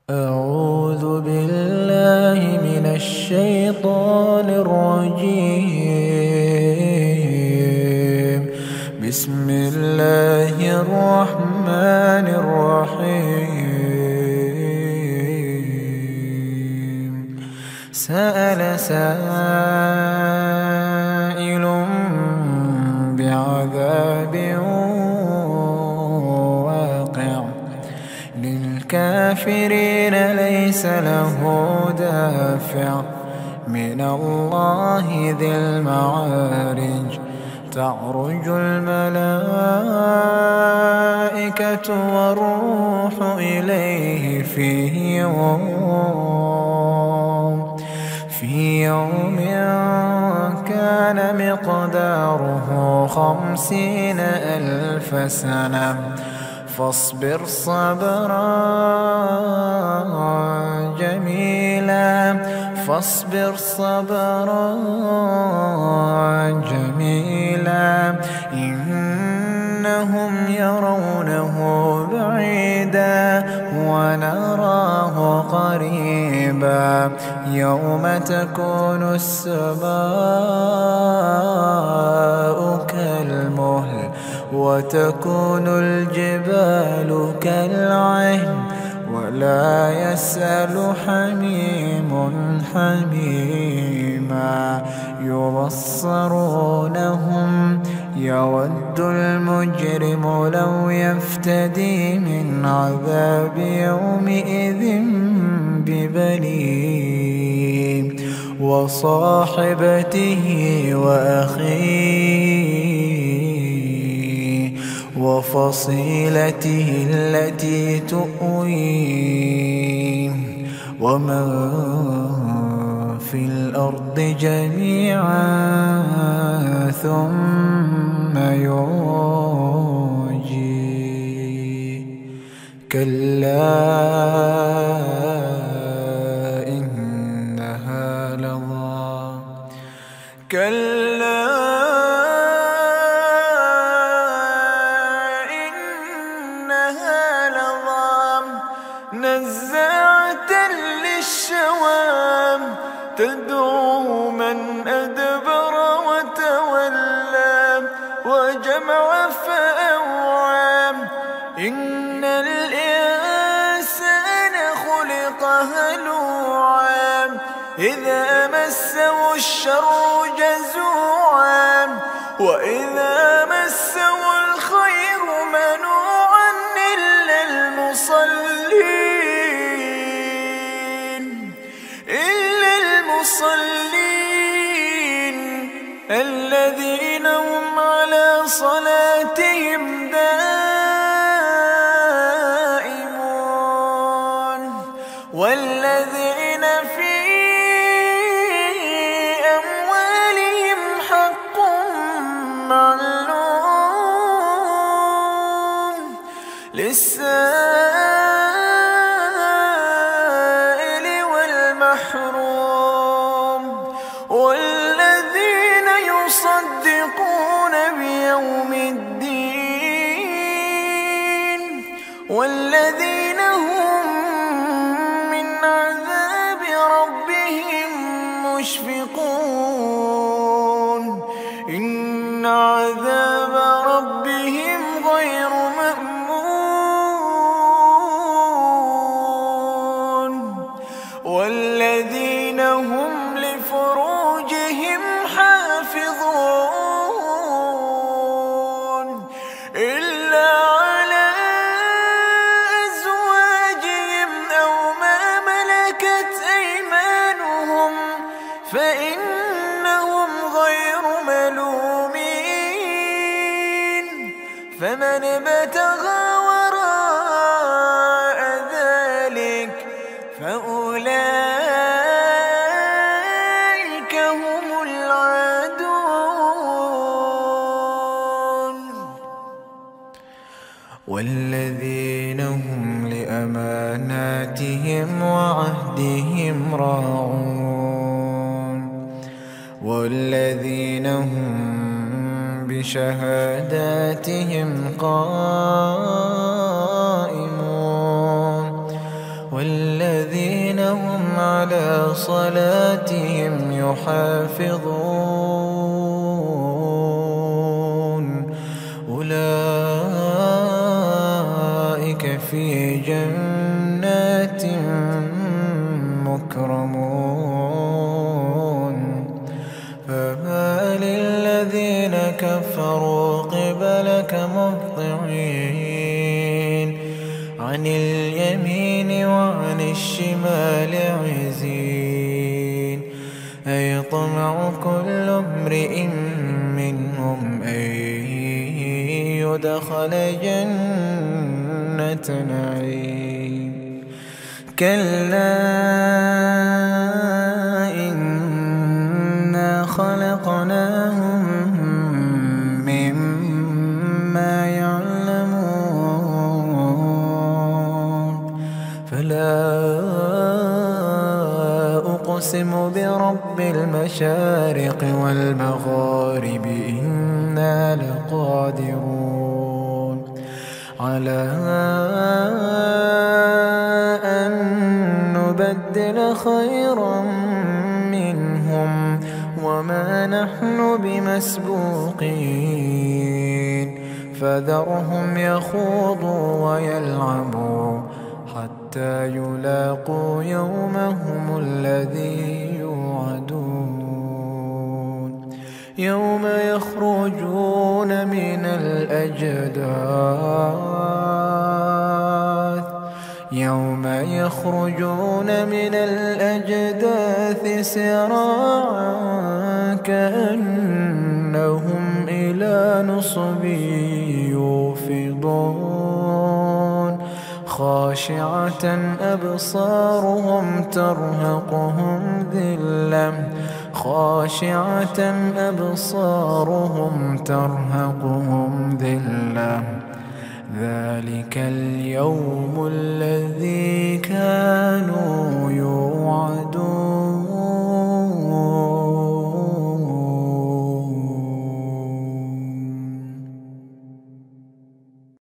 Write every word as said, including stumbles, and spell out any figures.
أعوذ بالله من الشيطان الرجيم. بسم الله الرحمن الرحيم. سأل سائل بعذاب واقع للكافرين ليس له دافع من الله ذي المعارج. تعرج الملائكة والروح إليه في يوم في يوم كان مقداره خمسين ألف سنة فاصبر صبرا جميلا فاصبر صبرا جميلا إنهم يرونه بعيدا ونراه قريبا يوم تكون السماء كالمهل وتكون الجبال كالعهن ولا يسأل حميم حميما يبصرونهم يود المجرم لو يفتدي من عذاب يومئذ ببنيه وصاحبته وأخيه وفصيلته التي تؤويه ومن في الأرض جميعا ثم ينجيه كلا إنها لظى كلا إنها لظى نزاعة للشوى تدعو من أدبر وتولى وجمع فأوعى إن الإنسان خلق هلوعا إذا مسه الشر جزوعا وإذا مسه الخير منوعا إلا المصلين إلا المصلين الذين هم على صلاتهم دائمون والذين في أموالهم حق معلوم للسائل والمحروم والذين يصدقون بيوم الدين والذين هم من عذاب ربهم مشفقون إن عذاب ربهم غير مأمون والذين هم لفروجهم حافظون إلا على أزواجهم أو ما ملكت أيمانهم فإنهم غير ملومين فمن ابتغى وراء ذلك فأولئك هم العادون والذين هم لأماناتهم وعهدهم راعون والذين هم بشهاداتهم قائمون والذين هم على صلاتهم يحافظون أولئك في جنات مكرمون فما للذين كفروا قبلك مهطعين عن اليمين وعن الشمال عزين أيطمع كل امرئ منهم أن يدخل جنة نعيم كلا إنا خلقناهم مما يعلمون فلا أقسم برب المشارق والمغارب إنا لقادرون على أن نبدل خيرا منهم وما نحن بمسبوقين فذرهم يخوضوا ويلعبوا حتى يلاقوا يومهم الذي يوعدون يوم يخرجون من الأجداث يوم يخرجون من الأجداث سراعا كأنهم إلى نصب يوفضون خاشعة أبصارهم ترهقهم ذلة خاشعة أبصارهم ترهقهم ذلة ذلك اليوم الذي كانوا